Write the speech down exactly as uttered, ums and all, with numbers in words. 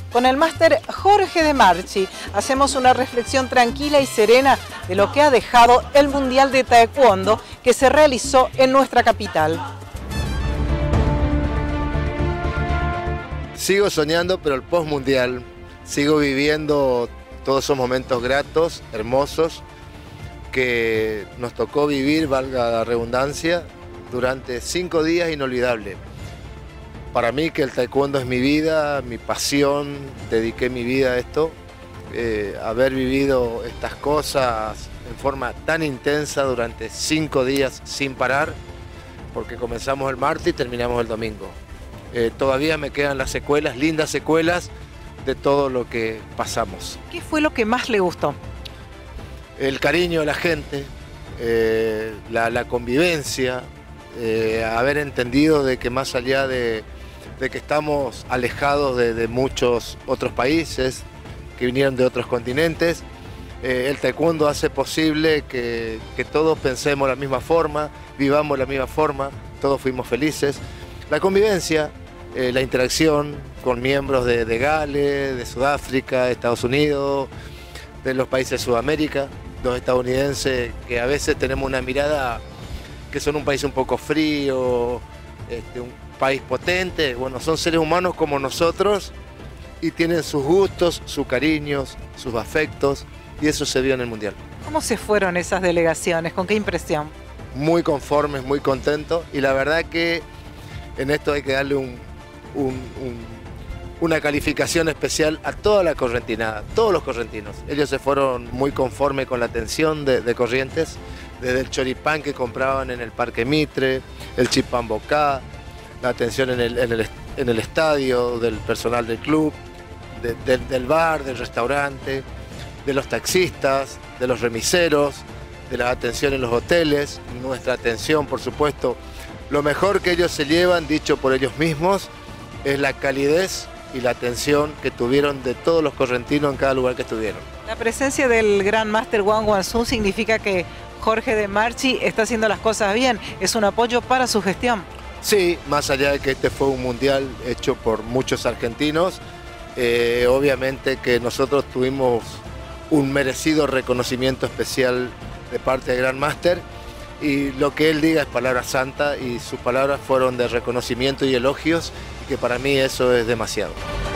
Con el máster Jorge De Marchi hacemos una reflexión tranquila y serena de lo que ha dejado el Mundial de Taekwondo que se realizó en nuestra capital. Sigo soñando, pero el post-mundial, sigo viviendo todos esos momentos gratos, hermosos, que nos tocó vivir, valga la redundancia, durante cinco días inolvidables. Para mí, que el taekwondo es mi vida, mi pasión, dediqué mi vida a esto. Eh, haber vivido estas cosas en forma tan intensa durante cinco días sin parar, porque comenzamos el martes y terminamos el domingo. Eh, todavía me quedan las secuelas, lindas secuelas de todo lo que pasamos. ¿Qué fue lo que más le gustó? El cariño de la gente, eh, la, la convivencia, eh, haber entendido de que más allá de, de que estamos alejados de, de muchos otros países que vinieron de otros continentes, eh, el taekwondo hace posible que, que todos pensemos de la misma forma, vivamos de la misma forma, todos fuimos felices. La convivencia, eh, la interacción con miembros de, de Gales, de Sudáfrica, de Estados Unidos, de los países de Sudamérica, los estadounidenses, que a veces tenemos una mirada que son un país un poco frío, este, un país potente. Bueno, son seres humanos como nosotros y tienen sus gustos, sus cariños, sus afectos, y eso se vio en el Mundial. ¿Cómo se fueron esas delegaciones? ¿Con qué impresión? Muy conformes, muy contentos, y la verdad que en esto hay que darle un, un, un, una calificación especial a toda la correntinada, todos los correntinos. Ellos se fueron muy conformes con la atención de, de Corrientes, desde el choripán que compraban en el Parque Mitre, el chipán bocá, la atención en el, en el, en el estadio, del personal del club, de, de, del bar, del restaurante, de los taxistas, de los remiseros, de la atención en los hoteles, nuestra atención, por supuesto. Lo mejor que ellos se llevan, dicho por ellos mismos, es la calidez y la atención que tuvieron de todos los correntinos en cada lugar que estuvieron. La presencia del Gran Máster Wang Wansun significa que Jorge De Marchi está haciendo las cosas bien, es un apoyo para su gestión. Sí, más allá de que este fue un mundial hecho por muchos argentinos, eh, obviamente que nosotros tuvimos un merecido reconocimiento especial de parte del Gran Máster, y lo que él diga es palabra santa, y sus palabras fueron de reconocimiento y elogios, y que para mí eso es demasiado.